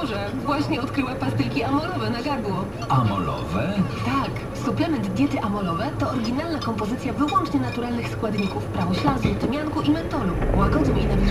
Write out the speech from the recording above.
Może właśnie odkryła pastylki amolowe na gardło. Amolowe? Tak, suplement diety amolowe to oryginalna kompozycja wyłącznie naturalnych składników, prawoślazu, tymianku i mentolu. Łagodzą i nawilżają